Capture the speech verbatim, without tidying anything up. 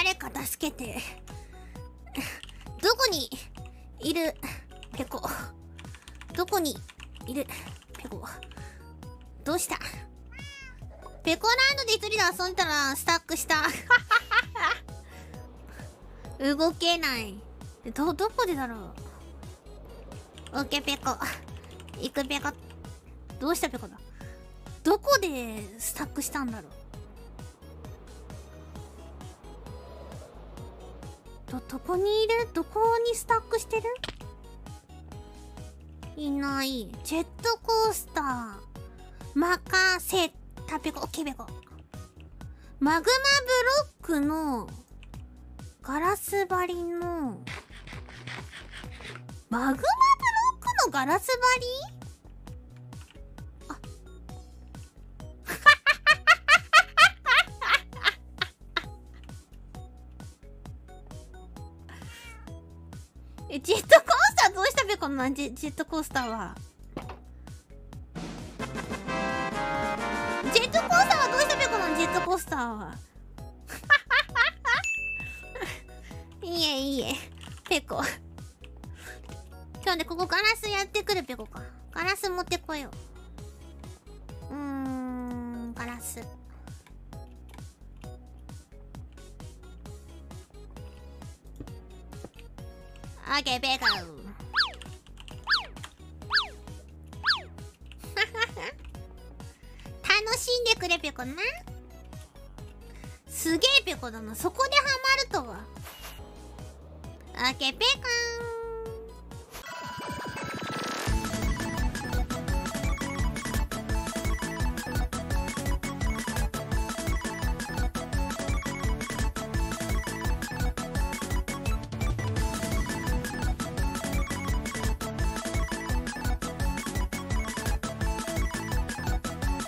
誰か助けて。どこにいるペコ。どこにいるペコ。どうした？ペコランドで一人で遊んだらスタックした。動けない。ど、どこでだろう。オッケーペコ。行くペコ。どうしたペコだ。どこでスタックしたんだろう。ど、どこにいる？どこにスタックしてる？いない。ジェットコースター。任せたペコ。オッケーペコ。マグマブロックのガラス張りのマグマブロックのガラス張り？あえ、ジェットコースターどうしたべこのジェ、ジェットコースターは。ジェットコースターはどうしたべこのジェットコースターは。いいえいいえ。ペコ。今日でここガラスやってくるペコか。ガラス持ってこよう。うーん、ガラス。オッケーペコ。楽しんでくれペコな。すげえペコだな。そこでハマるとは。オッケーペコーン。